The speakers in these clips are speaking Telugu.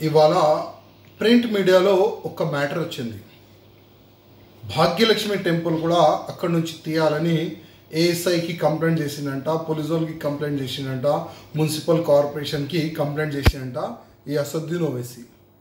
ఇవాళ ప్రింట్ మీడియాలో ఒక మ్యాటర్ వచ్చింది. భాగ్యలక్ష్మి టెంపుల్ కూడా అక్కడ నుంచి తీయాలని ఏఎస్ఐకి కంప్లైంట్ చేసిందంట, పోలీసు వాళ్ళకి కంప్లైంట్ చేసిందంట, మున్సిపల్ కార్పొరేషన్కి కంప్లైంట్ చేసిందంట ఈ అసదుద్దీన్ ఓవైసీ.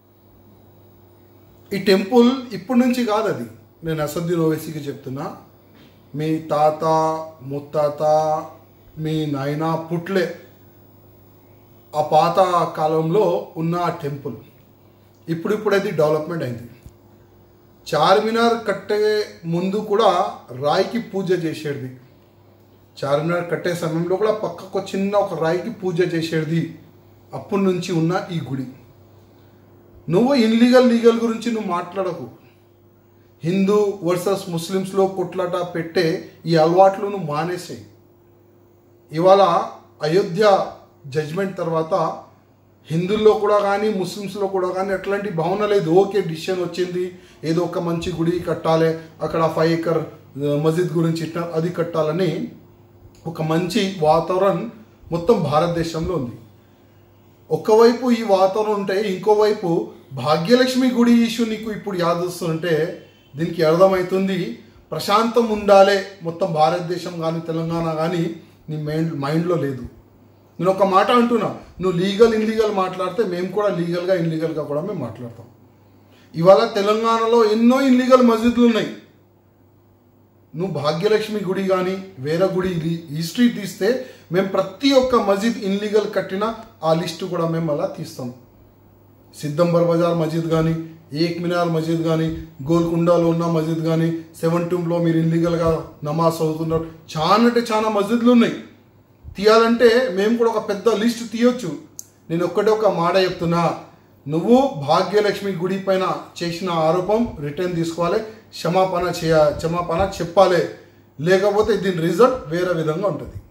ఈ టెంపుల్ ఇప్పటి నుంచి కాదు, అది నేను అసదుద్దీన్ ఓవైసీకి చెప్తున్నా. మీ తాత ముత్తాత మీ నాయన పుట్లే ఆ పాత కాలంలో ఉన్న ఆ టెంపుల్ ఇప్పుడు అది డెవలప్మెంట్ అయింది. చార్మినార్ కట్టే ముందు కూడా రాయికి పూజ చేసేది. చార్మినార్ కట్టే సమయంలో కూడా పక్కకు చిన్న ఒక రాయికి పూజ చేసేది. అప్పటి నుంచి ఉన్న ఈ గుడి. నువ్వు లీగల్ గురించి నువ్వు మాట్లాడకు. హిందూ వర్సెస్ ముస్లిమ్స్లో కొట్లాట పెట్టే ఈ అలవాట్లు నువ్వు మానేసాయి. ఇవాళ అయోధ్య జడ్జ్మెంట్ తర్వాత హిందువుల్లో కూడా కానీ ముస్లిమ్స్లో కూడా కానీ అట్లాంటి భావన లేదు. ఓకే, డిసిషన్ వచ్చింది, ఏదో ఒక మంచి గుడి కట్టాలి, అక్కడ 5 ఎకర్ మస్జిద్ గురించి అది కట్టాలని ఒక మంచి వాతావరణం మొత్తం భారతదేశంలో ఉంది. ఒకవైపు ఈ వాతావరణం ఉంటే ఇంకోవైపు భాగ్యలక్ష్మి గుడి ఇష్యూ నీకు ఇప్పుడు యాదొస్తుంటే దీనికి అర్థమవుతుంది ప్రశాంతం ఉండాలి మొత్తం భారతదేశం కానీ తెలంగాణ కానీ నీ మైండ్లో లేదు. నేను ఒక మాట అంటున్నా, నువ్వు ఇన్లీగల్ మాట్లాడితే మేము కూడా ఇన్లీగల్గా కూడా మేము మాట్లాడతాం. ఇవాళ తెలంగాణలో ఎన్నో ఇన్లీగల్ మస్జిద్లు ఉన్నాయి. నువ్వు భాగ్యలక్ష్మి గుడి కానీ వేరే గుడి హిస్టరీ తీస్తే మేము ప్రతి ఒక్క మస్జిద్ ఇన్లీగల్ కట్టిన ఆ లిస్టు కూడా మేము అలా తీస్తాం. సిద్దంబర్ బజార్ మస్జిద్ కానీ, ఏక్ మినార్ మస్జిద్ కానీ, గోల్కొండలో ఉన్న మస్జిద్ కానీ, 7 టూంలో మీరు ఇన్లీగల్గా నమాజ్ చదువుతున్నారు. చాలా మస్జిద్లు ఉన్నాయి. తీయాలంటే మేము కూడా ఒక పెద్ద లిస్ట్ తీయొచ్చు. నేను ఒక మాట చెప్తున్నా, నువ్వు భాగ్యలక్ష్మి గుడి పైన చేసిన ఆరోపం రిటర్న్ తీసుకోవాలి, క్షమాపణ చెప్పాలి. లేకపోతే దీని రిజల్ట్ వేరే విధంగా ఉంటుంది.